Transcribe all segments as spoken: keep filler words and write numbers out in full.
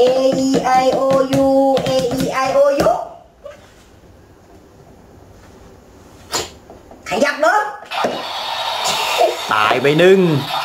A E I O U A E I O U ขยับเลยตายไปหนึ่ง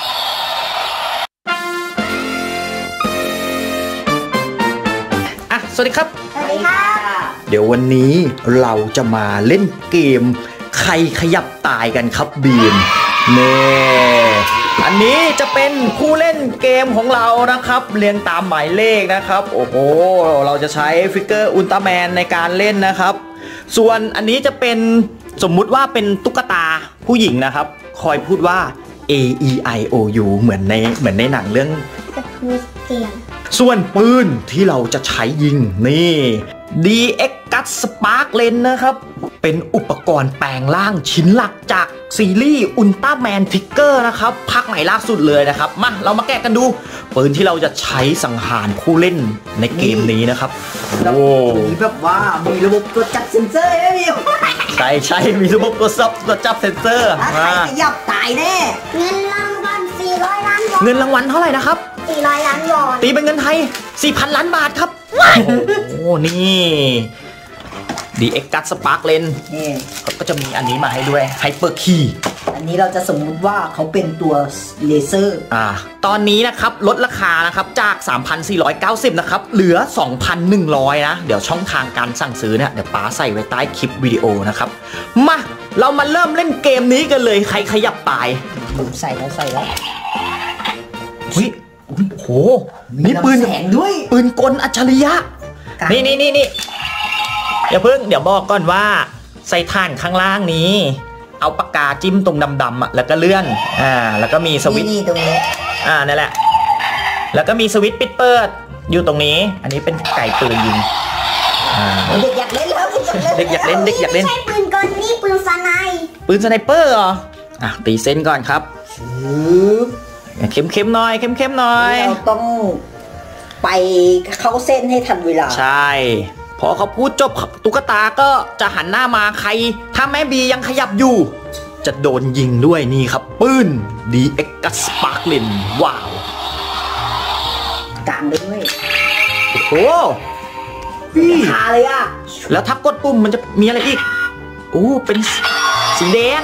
อ่ะสวัสดีครับสวัสดีค่ะเดี๋ยววันนี้เราจะมาเล่นเกมใครขยับตายกันครับบีมเน่อันนี้จะเป็นผู้เล่นเกมของเรานะครับเรียงตามหมายเลขนะครับโอ้โหเราจะใช้ฟิกเกอร์อุลตร้าแมนในการเล่นนะครับส่วนอันนี้จะเป็นสมมุติว่าเป็นตุ๊กตาผู้หญิงนะครับคอยพูดว่า A E I O U เหมือนในเหมือนในหนังเรื่องส่วนปืนที่เราจะใช้ยิงนี่ ดี เอ็กซ์ Gun Spark Lens นะครับเป็นอุปกรณ์แปลงร่างชิ้นหลักจากซีรีส์อุลตร้าแมนทิกเกอร์นะครับภาคใหม่ล่าสุดเลยนะครับมาเรามาแกะกันดูปืนที่เราจะใช้สังหารผู้เล่นในเกมนี้นะครับโอ้มีแบบว่ามีระบบตรวจจับเซ็นเซอร์ไหมพี่ใช่ใช่มีระบบตรวจจับตรวจจับเซ็นเซอร์ใครขยับตายแน่เงินรางวัลสี่ร้อยล้านวอนเงินรางวัลเท่าไหร่นะครับสี่ร้อยล้านวอนตีเป็นเงินไทย สี่พัน ล้านบาทครับโอ้นี่ดี เอ็กซ์ Gun Spark Lens นี่ก็จะมีอันนี้มาให้ด้วย Hyper Key อันนี้เราจะสมมุติว่าเขาเป็นตัวเลเซอร์อ่าตอนนี้นะครับลดราคานะครับจาก สามพันสี่ร้อยเก้าสิบ นะครับเหลือ สองพันหนึ่งร้อย นะเดี๋ยวช่องทางการสั่งซื้อเนี่ยเดี๋ยวป้าใส่ไว้ใต้คลิปวิดีโอนะครับมาเรามาเริ่มเล่นเกมนี้กันเลยใครขยับตายใส่แล้วใส่แล้วเฮ้ยโอ้โหนี่ปืนแสงด้วยปืนกลอัจฉริยะนี่นี่นี่นี่อย่าเพิ่งเดี๋ยวบอกก่อนว่าใส่ถ่านข้างล่างนี้เอาปากกาจิ้มตรงดำๆอ่ะแล้วก็เลื่อนอ่าแล้วก็มีสวิตช์นี่ตรงนี้อ่านั่นแหละแล้วก็มีสวิตช์ปิดเปิดอยู่ตรงนี้อันนี้เป็นไก่ปืนยิงอ่าเด็กอยากเล่นแล้วเด็กอยากเล่นเด็กอยากเล่นไม่ใช่ปืนกลนี่ปืนสไนปืนสไนเปอร์เหรออ่ะตีเส้นก่อนครับเข้มเข้มหน่อยเข้มเข้มหน่อยเราต้องไปเข้าเส้นให้ทันเวลาใช่พอเขาพูดจบตุ๊กตาก็จะหันหน้ามาใครถ้าแม่บียังขยับอยู่จะโดนยิงด้วยนี่ครับปืน ดี เอ็กซ์ Gun Spark Lens ว้าวกลางด้วยโอ้โหคาเลยอ่ะแล้วถ้ากดปุ่มมันจะมีอะไรอีกโอ้เป็นสีแดง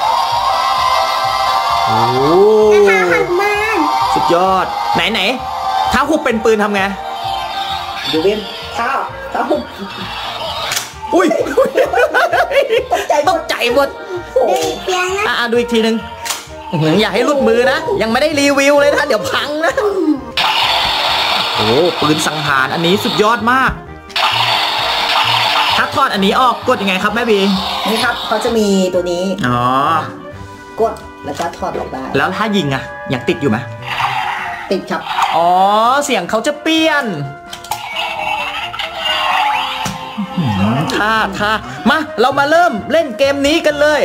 โอ้สุดยอดไหนไหนถ้าหุบเป็นปืนทำไงดูเว้นข้าวข้าวอุ้ยตกใจตกใจหมดอ่ะดูอีกทีนึงอย่าให้หลุดมือนะยังไม่ได้รีวิวเลยนะเดี๋ยวพังนะโอ้ปืนสังหารอันนี้สุดยอดมากถ้าถอดอันนี้ออกกดยังไงครับแม่บีนี่ครับเขาจะมีตัวนี้อ๋อกดแล้วก็ถอดออกได้แล้วถ้ายิงอะยังติดอยู่ไหมติดครับอ๋อเสียงเขาจะเปลี่ยนท่าท่ามาเรามาเริ่มเล่นเกมนี้กันเลย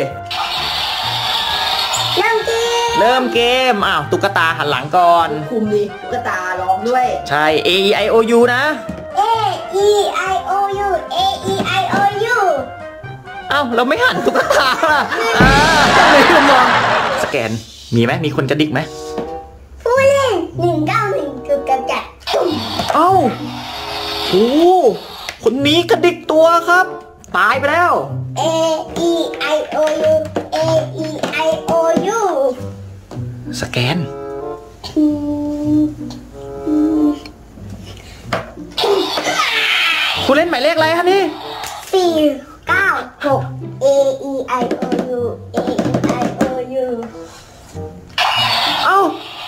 เริ่มเกมเริ่มเกมอ้าวตุ๊กตาหันหลังก่อนคุมดิตุ๊กตาร้องด้วยใช่ A E I O U นะ A E I O U A E I O U อ้าวเราไม่หันตุ๊กตาอ่าไม่รู้มองสแกนมีไหมมีคนกระดิกไหมผู้เล่นหนึ่งเก้าหนึ่งจุดกระจัดเอ้าโอ้คนนี้กระดิกตัวครับตายไปแล้ว A E I O U A E I O U สแกนคุณเล่นหมายเลขอะไรคะนี่สี่เก้าหก A E I O U A E I O U เอ้า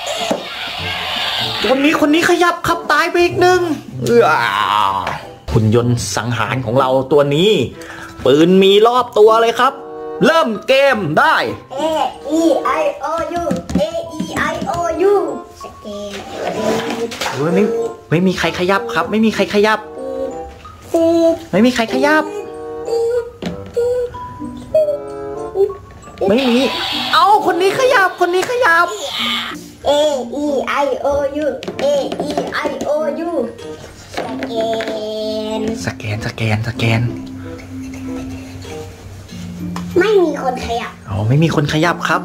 คนนี้คนนี้ขยับขับตายไปอีกหนึ่งเออหุ่นยนต์สังหารของเราตัวนี้ปืนมีรอบตัวเลยครับเริ่มเกมได้ A E I O U A E I O U สแกนไม่ไม่มีใครขยับครับไม่มีใครขยับไม่มีใครขยับไม่มีเอ้าคนนี้ขยับคนนี้ขยับ A E I O U A E I O U สแกนสแกนสแกนสแกนไม่มีคนขยับอ๋อไม่มีคนขยับครับ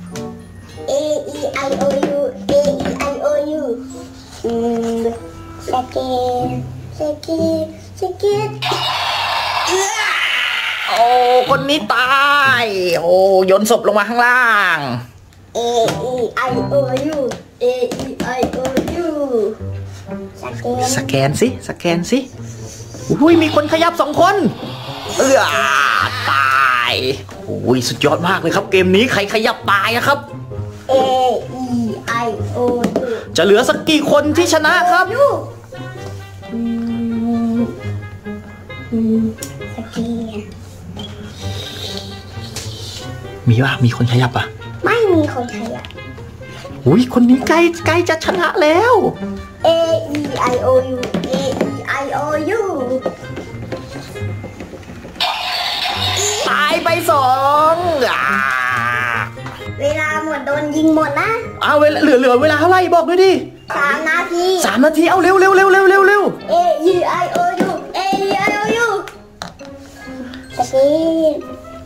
A E I O U A E I O U อืมสเกตสเกตสเกตโอ้คนนี้ตายโอ้โยนศพลงมาข้างล่าง A E I O U A E I O U สเกตสแกนสิสแกนสิอุ้ยมีคนขยับสองคนเอื้อตายโอ้ยสุดยอดมากเลยครับเกมนี้ใครขยับตายอะครับ A E I O U จะเหลือสักกี่คนที่ชนะครับอืมอืมสเกตมีป่ะมีคนขยับป่ะไม่มีคนขยับอุ้ยคนนี้ใกล้ใกล้จะชนะแล้ว A E I O U A E I O U ตายไปสองอ่าเวลาหมดโดนยิงหมดนะเอาเวลาเหลือเหลือเวลาเท่าไหร่บอกด้วยดิสามนาทีสามนาทีเอาเร็วเร็วเร็วเร็วเร็วเร็ว A E I O U A E I O U สเกต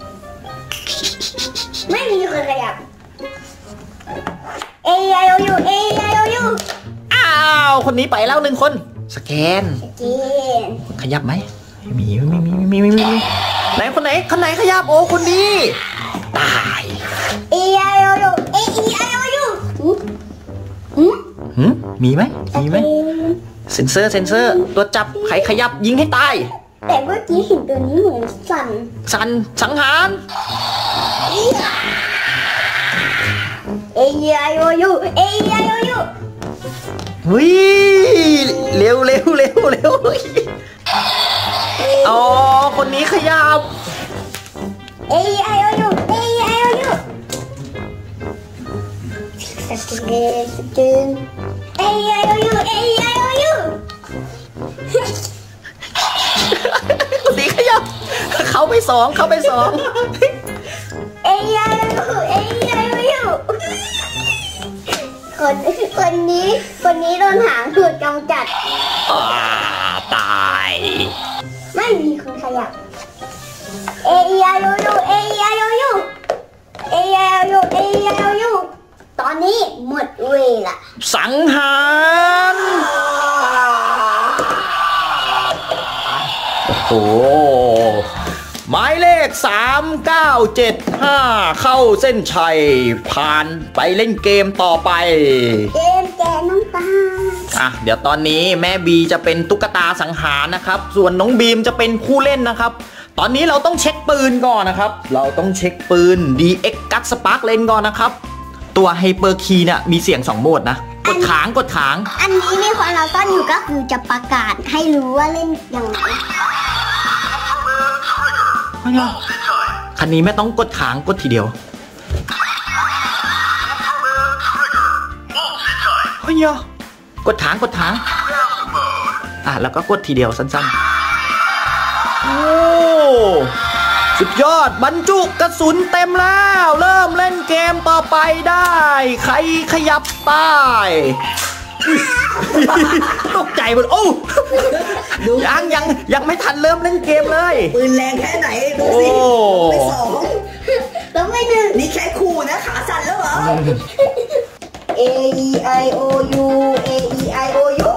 ไม่มีคนขยับ A E I O U A E I O U อ้าวคนนี้ไปแล้วหนึ่งคนสแกนสเกตขยับไหมไม่มีไม่มีไม่มีไม่มีไม่มีไหนคนไหนคนไหนขยับโอ้คนนี้ตาย A E I O U A E I O U หืมหืมมีไหมสมีเกไหมตเซ็นเซอร์เซ็นเซอร์ตัวจับใครขยับยิงให้ตายแต่เมื่อกี้เห็นตัวนี้เหมือนสั่นสันสังหาร A E I O U A E I O U วิเร็วเร็วเร็วเร็วอ๋อคนนี้ขยับ A E I O U A E I O U สเกตสเกต A E I O U A E I O U คนนี้ขยับเข้าไปสองเข้าไปสอง A E I O U A E I O U คนคนนี้คนนี้โดนหางถูกจำจัดอ่าตายไม่มีคนขยับ A E I O U A E I O U A E I O U A E I O U ตอนนี้หมดเวลาสังหารโอ้หมายเลขสามเก้าเจ็ดห้าเข้าเส้นชัยผ่านไปเล่นเกมต่อไปเกมแกน้ำตาอ่ะเดี๋ยวตอนนี้แม่บีจะเป็นตุ๊กตาสังหารนะครับ ส่วนน้องบีมจะเป็นผู้เล่นนะครับ ตอนนี้เราต้องเช็คปืนก่อนนะครับ เราต้องเช็คปืน ดี เอ็กซ์ Gun Spark Lens ก่อนนะครับ ตัว Hyper Key เนี่ยมีเสียงสองโหมดนะ กดขางกดขางอันนี้มีคนเราต้อนอยู่ก็คือจะประกาศให้รู้ว่าเล่นยังไงคันนี้ไม่ต้องกดขางกดทีเดียวเฮ้ยกดถางกดถางอ่ะแล้วก็กดทีเดียวสั้นๆโอ้สุดยอดบรรจุกระสุนเต็มแล้วเริ่มเล่นเกมต่อไปได้ใครขยับตายตกใจหมดโอ้ยังยังยังไม่ทันเริ่มเล่นเกมเลยปืนแรงแค่ไหนดูสิไปสองต้องไปหนึ่งนี่แค่คู่นะขาสั่นแล้วเหรอ A E I O U A E I O U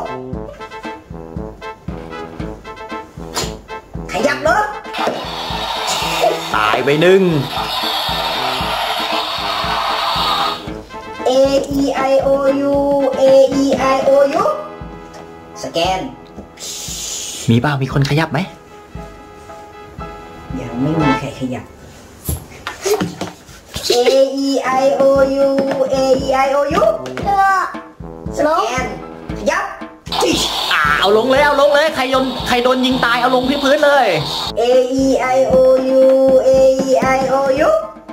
ขยับรถตายไปหนึ่ง A E I O U A E I O U สแกนมีเปล่ามีคนขยับไหมยังไม่มีใครขยับ A E I O U A E I O U สแกนขยับอ่าเอาลงเลยเอาลงเลยใครโดนใครโดนยิงตายเอาลงที่พื้นเลย A E I O U A E I O U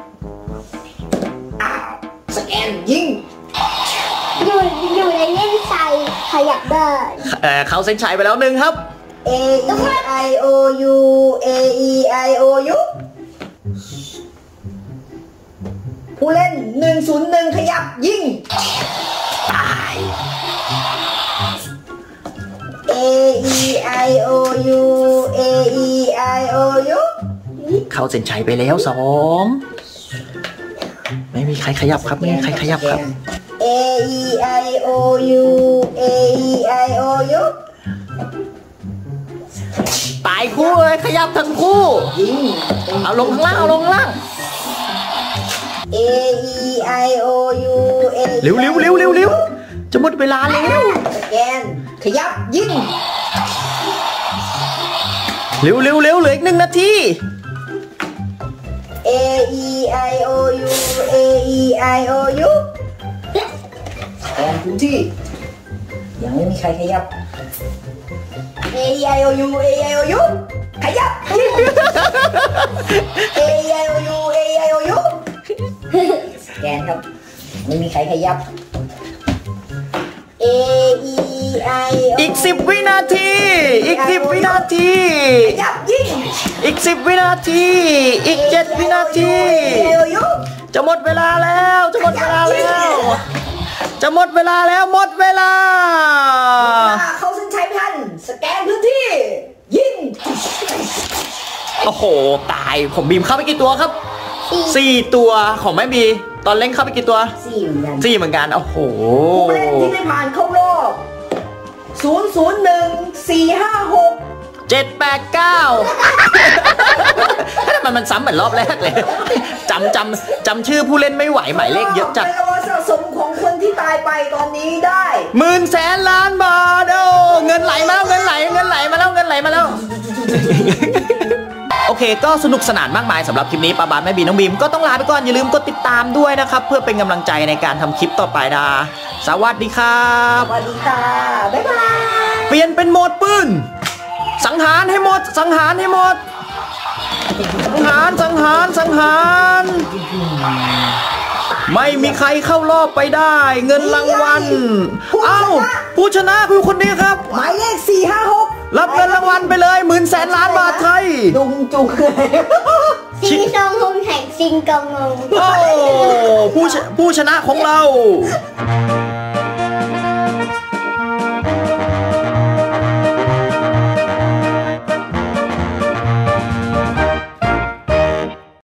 อ้าวสแกนยิงอยู่อยู่ในเล่นไซขยับได้เอ่อเขาเส้นชัยไปแล้วหนึ่งครับ A E I O U A E I O U ผู้เล่นหนึ่งศูนย์หนึ่งขยับยิงตาย A E I O U A E I O U เขาเส้นชัยไปแล้วสองไม่มีใครขยับครับไม่มีใครขยับครับ A E I O U A E I O U ตายคู่เลยขยับทั้งคู่ยิงเอาลงข้างล่างเอาลงข้างล่าง A E I O U A เร็วเร็วเร็วเร็วเร็วจะหมดเวลาแล้วสแกนขยับยิงเร็วเร็วเร็วเหลืออีกหนึ่งนาที A E I O U A E I O U สแกนพื้นที่ยังไม่มีใครขยับ A E I O U A E I O U ขยับยิง A E I O U A E I O U สแกนครับไม่มีใครขยับ A E I O อีกสิบวินาทีอีกสิบวินาทีขยับยิงอีกสิบวินาทีอีกเจ็ดวินาที จะหมดเวลาแล้วจะหมดเวลาแล้วจะหมดเวลาแล้วหมดเวลาเข้าเส้นชัยพันสแกนพื้นที่ยิงโอ้โหตายผมบีมเข้าไปกี่ตัวครับสี่ตัวของแม่บีตอนเล่นเข้าไปกี่ตัวสี่เหมือนกันสี่เหมือนกันโอ้โหผู้เล่นที่ไม่ผ่านเข้ารอบศูนย์ ศูนย์ หนึ่ง สี่ ห้า หกเจ็ดแปดเก้าทำไมมันซ้ำเหมือนรอบแรกเลยจำจำจำชื่อผู้เล่นไม่ไหวหมายเลขเยอะจัดเป็นรางวัลสะสมของคนที่ตายไปตอนนี้ได้หมื่นแสนล้านบาทโอ้เงินไหลมาแล้วเงินไหลเงินไหลมาแล้วเงินไหลมาแล้ว โอเคก็สนุกสนานมากมายสำหรับคลิปนี้ป้าบาสแม่บีน้องบีมก็ต้องลาไปก่อนอย่าลืมกดติดตามด้วยนะครับเพื่อเป็นกำลังใจในการทำคลิปต่อไปนะสวัสดีครับสวัสดีค่ะ บ๊ายบายเปลี่ยนเป็นโหมดปืนสังหารให้หมดสังหารให้หมดสังหารสังหารสังหารไม่มีใครเข้ารอบไปได้เงินรางวัลเอ้าผู้ชนะคือคนนี้ครับหมายเลข สี่ ห้า หกรับเงินรางวัลไปเลยหมื่นแสนล้านบาทไทยดุงจุงเลยซิงซองฮงแห่งซิงกองงงโอ้ผู้ชผู้ชนะของเราเ